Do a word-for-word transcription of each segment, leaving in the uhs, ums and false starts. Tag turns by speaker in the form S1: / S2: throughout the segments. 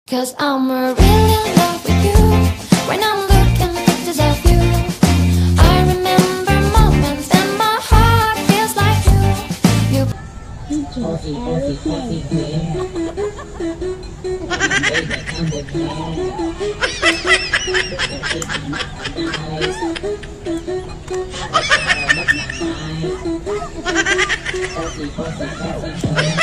S1: Cause I'm really in love with you. When I'm looking at pictures of you, I remember moments and my heart feels like you. You
S2: Coffee, coffee, coffee, yeah. Baby, come with me. Coffee, coffee, coffee, yeah.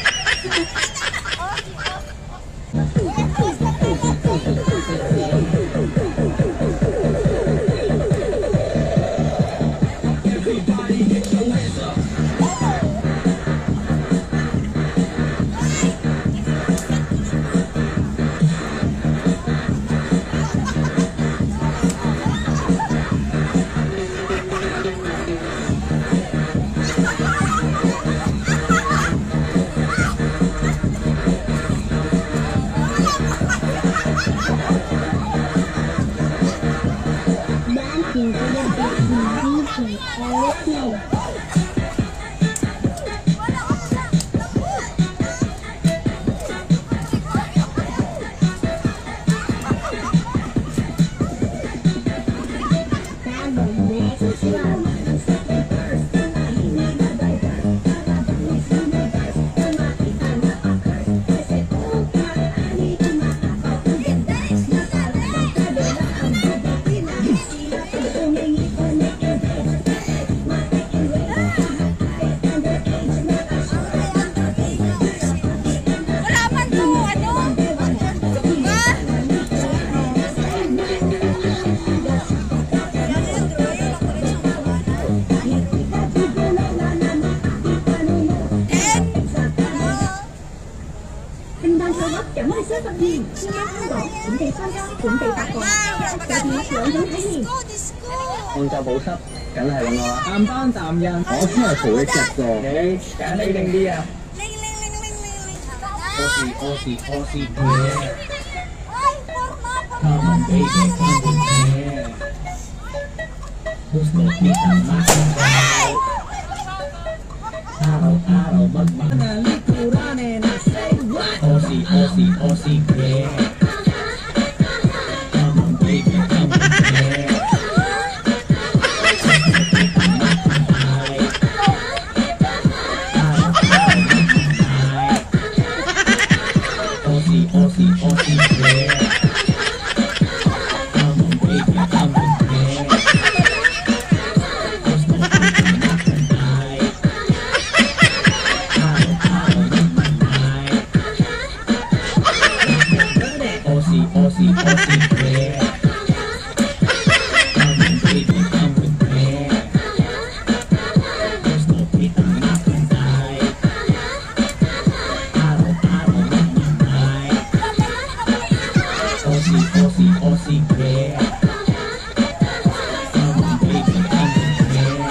S3: Chẳng hơi xếp phần gì, nhưng em không gọi, chuẩn bị sao ra, chuẩn bị tạc còn. Tại vì lượng vẫn thấy gì?
S4: 按照補濕，梗係咁啦。啱單站印，我先係扶你着㗎。你揀你定啲啊？我是我是我是佢。Come on baby, come on baby. Who's gonna be the master? Araw araw magmahal. O C O C O C yeah. Come on baby, come on yeah. O C O C O C yeah. Come on baby, come on yeah. There's no reason not to die. O C O C O C yeah. Come on baby, come on yeah. There's no reason not to die. Araw araw magmamahal. O C O C O C yeah. Come on baby, come on yeah.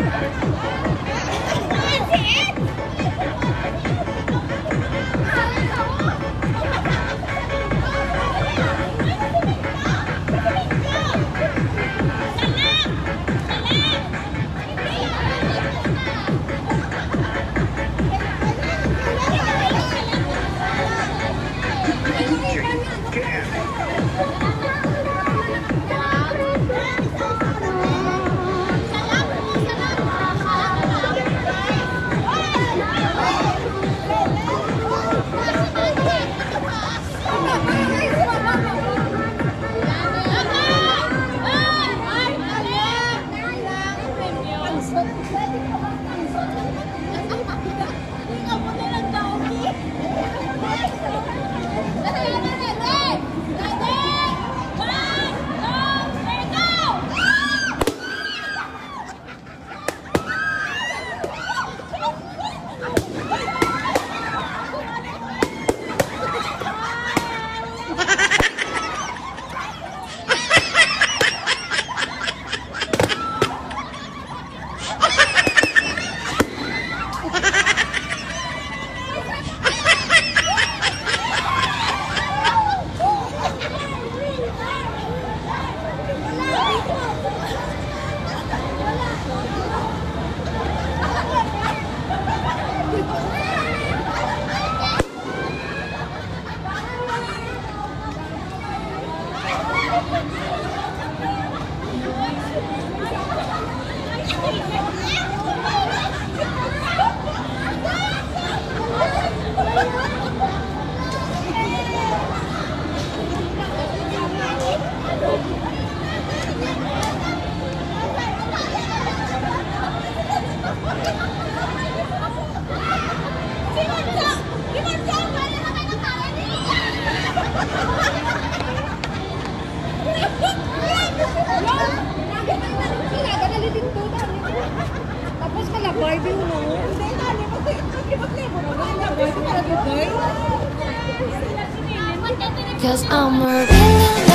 S5: Tapos pala Barbie mo. Hindi na, di ba flavor mo? Barbie para Dubai.
S1: Cause I'm a real